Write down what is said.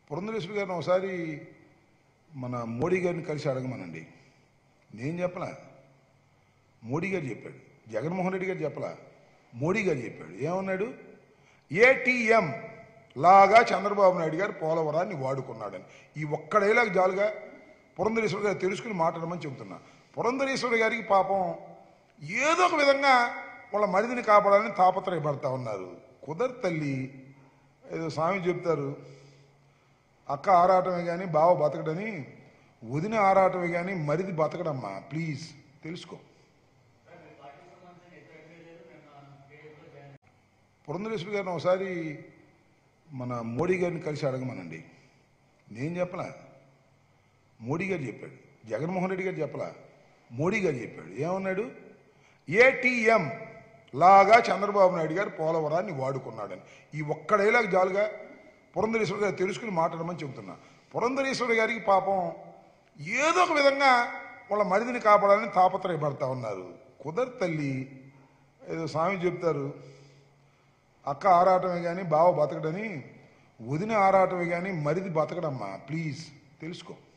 పురంధరేశ్వరి గారిని ఒకసారి మన మోడీ గారిని కలిసి అడగమనండి. నేను చెప్పలా, మోడీ గారు చెప్పాడు. జగన్మోహన్ రెడ్డి గారు చెప్పలా, మోడీ గారు చెప్పాడు. ఏమన్నాడు? ఏటీఎం లాగా చంద్రబాబు నాయుడు గారు పోలవరాన్ని వాడుకున్నాడని. ఈ ఒక్కడేలాగా జాలుగా పురంధరేశ్వరి గారు తెలుసుకుని మాట్లాడమని చెబుతున్నా. పురంధరేశ్వరి గారికి పాపం ఏదో ఒక విధంగా వాళ్ళ మరిదిని కాపాడాలని తాపత్రయపడతా ఉన్నారు. కుదరదు తల్లి. ఏదో స్వామి చెప్తారు, అక్క ఆరాటమే కానీ బావ బతకడని, వదిన ఆరాటమే కానీ మరిది బతకడమ్మా. ప్లీజ్ తెలుసుకో. పురంధరేశ్వరి గారిని ఒకసారి మన మోడీ గారిని కలిసి అడగమనండి. నేను చెప్పలా, మోడీ గారు చెప్పాడు. జగన్మోహన్ రెడ్డి గారు చెప్పలా, మోడీ గారు చెప్పాడు. ఏమన్నాడు? ఏటీఎం లాగా చంద్రబాబు నాయుడు గారు పోలవరాన్ని వాడుకున్నాడని. ఈ ఒక్కడేలాగా జాలుగా పురంధరేశ్వరి గారు తెలుసుకుని మాట్లాడమని చెబుతున్నా. పురంధరేశ్వరి గారికి పాపం ఏదో ఒక విధంగా వాళ్ళ మరిదిని కాపాడాలని తాపత్రయపడతా ఉన్నారు. కుదరదు తల్లి. ఏదో స్వామి చెప్తారు, అక్క ఆరాటమే కానీ బావ బతకడని, వదిన ఆరాటమే కానీ మరిది బతకడమ్మా. ప్లీజ్ తెలుసుకో.